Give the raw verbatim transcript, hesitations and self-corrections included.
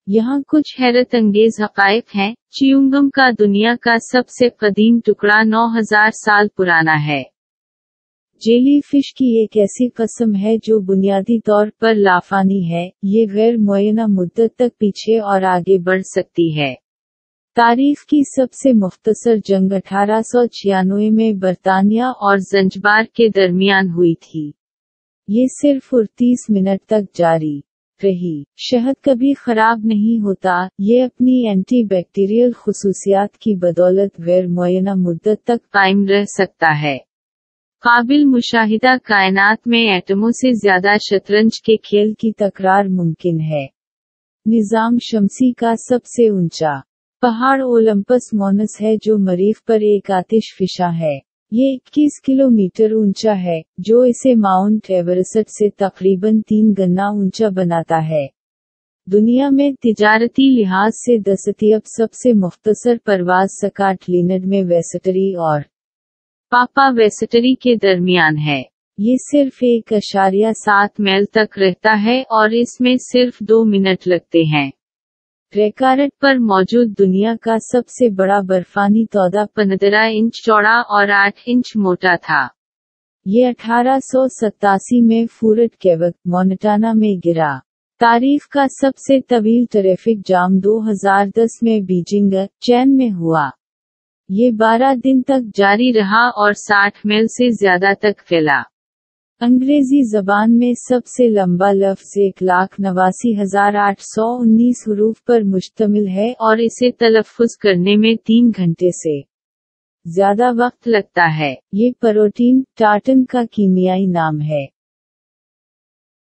यहाँ कुछ हैरत अंगेज हक़ाइक़ हैं। च्युइंगम का दुनिया का सबसे कदीम टुकड़ा नौ हज़ार साल पुराना है। जेली फिश की एक ऐसी किस्म है जो बुनियादी तौर पर लाफानी है, ये गैर मुअय्यना मुद्दत तक पीछे और आगे बढ़ सकती है। तारीख की सबसे मुख्तसर जंग अठारह सौ छियानवे में बरतानिया और ज़ंजबार के दरमियान हुई थी। ये सिर्फ अड़तीस मिनट तक जारी रही। शहद कभी खराब नहीं होता, ये अपनी एंटी बैक्टीरियल खुसूसियात की बदौलत गैर मुअय्यना मुद्दत तक कायम रह सकता है। काबिल मुशाहिदा कायनात में एटमों से ज्यादा शतरंज के खेल की तकरार मुमकिन है। निज़ाम शमसी का सबसे ऊंचा पहाड़ ओलंपस मोनस है जो मरीख पर एक आतिशफिशा है। ये इक्कीस किलोमीटर ऊंचा है, जो इसे माउंट एवरेस्ट से तकरीबन तीन गुना ऊंचा बनाता है। दुनिया में तिजारती लिहाज से दस्तयाब सबसे मुख्तसर परवाज स्कॉटलैंड में वेस्टरी और पापा वेस्टरी के दरमियान है। ये सिर्फ एक अशारिया सात मील तक रहता है और इसमें सिर्फ दो मिनट लगते हैं। रेकार्ड पर मौजूद दुनिया का सबसे बड़ा बर्फानी तौदा पंद्रह इंच चौड़ा और आठ इंच मोटा था। ये अठारह सौ सत्तासी में फूरट केवक, मोन्टाना में गिरा। तारीख का सबसे तवील ट्रैफिक जाम दो हज़ार दस में बीजिंग, चीन में हुआ। ये बारह दिन तक जारी रहा और साठ मील से ज्यादा तक फैला। अंग्रेजी जबान में सबसे लंबा लफ्ज़ एक लाख नवासी हजार आठ सौ उन्नीस हरूफ पर मुश्तमिल है और इसे तलफ़्फ़ुज़ करने में तीन घंटे से ज्यादा वक्त लगता है। ये प्रोटीन टार्टन का कीमियाई नाम है।